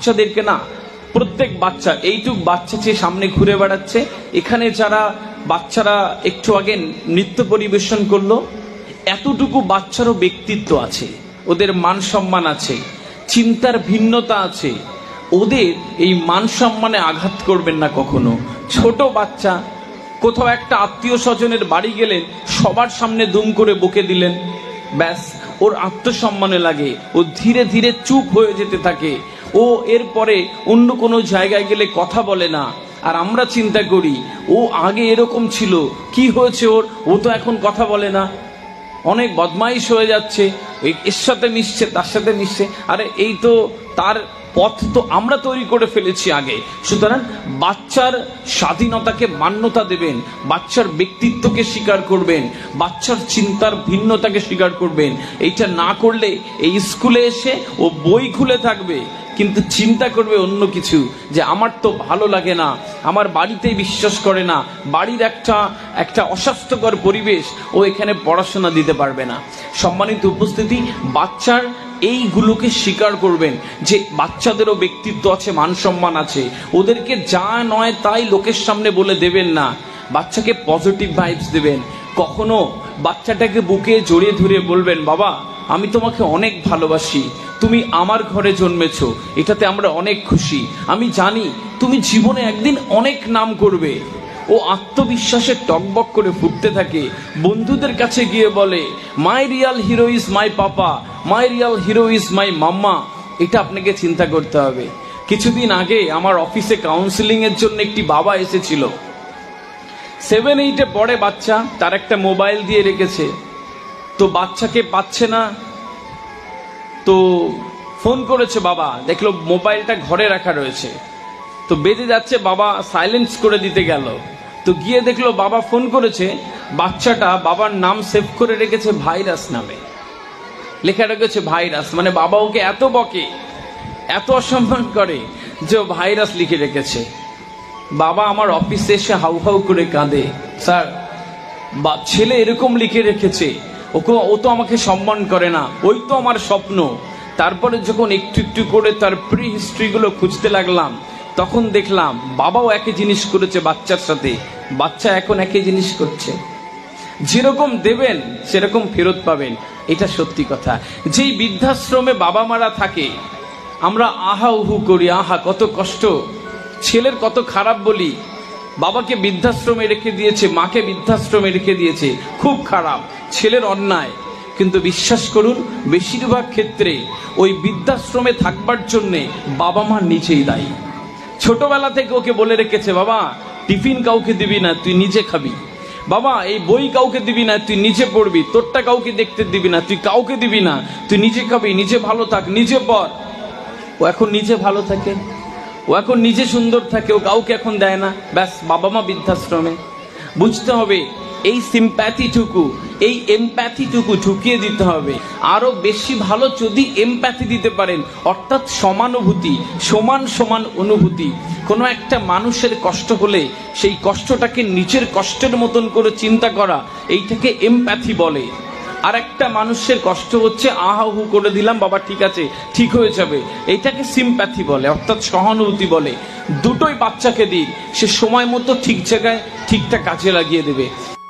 বাচ্চাদেরকে না, প্রত্যেক বাচ্চা এইটুক বাচ্চা চেয়ে সামনে ঘুরে বেড়াচ্ছে। এখানে যারা বাচ্চারা একটু আগে নৃত্য পরিবেশন করলো, এতটুকু বাচ্চারও ব্যক্তিত্ব আছে, ওদের মান সম্মান আছে, চিন্তার ভিন্নতা আছে। ওদের এই মান সম্মানে আঘাত করবেন না কখনো। ছোট বাচ্চা, কোথাও একটা আত্মীয় স্বজনের বাড়ি গেলেন, সবার সামনে দুম করে বকে দিলেন, ব্যাস ওর আত্মসম্মানে লাগে, ও ধীরে ধীরে চুপ হয়ে যেতে থাকে। ও এরপরে অন্য কোনো জায়গায় গেলে কথা বলে না। আর আমরা চিন্তা করি ও আগে এরকম ছিল, কি হয়েছে ওর, ও তো এখন কথা বলে না, অনেক বদমাইশ হয়ে যাচ্ছে, এর সাথে মিশছে, তার সাথে মিশছে। আরে এই তো তার পথ তো আমরা তৈরি করে ফেলেছি আগে। সুতরাং বাচ্চার স্বাধীনতাকে মান্যতা দেবেন, বাচ্চার ব্যক্তিত্বকে স্বীকার করবেন, বাচ্চার চিন্তার ভিন্নতাকে স্বীকার করবেন। এইটা না করলে এই স্কুলে এসে ও বই খুলে থাকবে, কিন্তু চিন্তা করবে অন্য কিছু, যে আমার তো ভালো লাগে না, আমার বাড়িতেই বিশ্বাস করে না, বাড়ির একটা অস্বাস্থ্যকর পরিবেশ, ও এখানে পড়াশোনা দিতে পারবে না। সম্মানিত উপস্থিতি, বাচ্চার এইগুলোকে স্বীকার করবেন যে বাচ্চাদেরও ব্যক্তিত্ব আছে, মান সম্মান আছে। ওদেরকে যা নয় তাই লোকের সামনে বলে দেবেন না, বাচ্চাকে পজিটিভ ভাইবস দেবেন। কখনো বাচ্চাটাকে বুকে জড়িয়ে ধরে বলবেন, বাবা আমি তোমাকে অনেক ভালোবাসি, তুমি আমার ঘরে জন্মেছো, এটাতে আমরা অনেক খুশি, আমি জানি তুমি জীবনে একদিন অনেক নাম করবে। ও আত্মবিশ্বাসে টকবক করে ফুটতে থাকে, বন্ধুদের কাছে গিয়ে বলে, my real hero is my papa, my real hero is my mama. এটা আপনাকে চিন্তা করতে হবে। কিছুদিন আগে আমার অফিসে কাউন্সিলিং এর জন্য একটি বাবা এসেছিল। 7-8 পড়ে বাচ্চা, তার একটা মোবাইল দিয়ে রেখেছে, তো বাচ্চাকে পাচ্ছে না, তো ফোন করেছে বাবা, দেখলো মোবাইলটা ঘরে রাখা রয়েছে, তো বেজে যাচ্ছে, বাবা সাইলেন্স করে দিতে গেল, তো গিয়ে দেখলো বাবা ফোন করেছে, বাচ্চাটা বাবার নাম সেভ করে রেখেছে ভাইরাস নামে, লেখা রেখেছে ভাইরাস। মানে বাবা ওকে এত বকে, এত অসম্মান করে যে ও ভাইরাস লিখে রেখেছে। বাবা আমার অফিসে এসে হাউ হাউ করে কাঁদে, স্যার ছেলে এরকম লিখে রেখেছে, ও তো আমাকে সম্মান করে না, ওই তো আমার স্বপ্ন। তারপরে যখন একটু একটু করে তার প্রি হিস্ট্রিগুলো খুঁজতে লাগলাম, তখন দেখলাম বাবাও একই জিনিস করেছে বাচ্চার সাথে, বাচ্চা এখন একই জিনিস করছে। যেরকম দেবেন সেরকম ফেরত পাবেন, এটা সত্যি কথা। যেই বৃদ্ধাশ্রমে বাবা মারা থাকে, আমরা আহা উহু করি, আহা কত কষ্ট, ছেলের কত খারাপ বলি, বাবাকে বৃদ্ধাশ্রমে রেখে দিয়েছে, মাকে বৃদ্ধাশ্রমে রেখে দিয়েছে, খুব খারাপ, ছেলের অন্যায়। কিন্তু বিশ্বাস করুন, বেশিরভাগ ক্ষেত্রে ওই বৃদ্ধাশ্রমে থাকবার জন্যে বাবা মা নিজেই দায়ী। ছোটবেলা থেকে ওকে বলে রেখেছে, বাবা টিফিন কাউকে দিবি না, তুই নিজে খাবি, বাবা এই বই কাউকে দিবি না, তুই নিজে পড়বি, তোরটা কাউকে দেখতে দিবি না, তুই কাউকে দিবি না, তুই নিজে খাবি, নিজে ভালো থাক, নিজে পড়। ও এখন নিজে ভালো থাকে, ও এখন নিজে সুন্দর থাকে, ও কাউকে এখন দেয় না, ব্যাস বাবা মা বৃদ্ধাশ্রমে। বুঝতে হবে এই সিম্প্যাথিটুকু, এই এমপ্যাথিটুকু ঢুকিয়ে দিতে হবে। আরো বেশি ভালো যদি এমপ্যাথি দিতে পারেন, অর্থাৎ সমানুভূতি, সমান সমান অনুভূতি। কোনো একটা মানুষের কষ্ট হলে সেই কষ্টটাকে নিজের কষ্টের মতন করে চিন্তা করা, এইটাকে এমপ্যাথি বলে। আর একটা মানুষের কষ্ট হচ্ছে, আহা হু করে দিলাম, বাবা ঠিক আছে, ঠিক হয়ে যাবে, এইটাকে সিম্প্যাথি বলে, অর্থাৎ সহানুভূতি বলে। দুটোই বাচ্চাকে দিন, সে সময় মতো ঠিক জায়গায় ঠিকঠাক কাজে লাগিয়ে দেবে।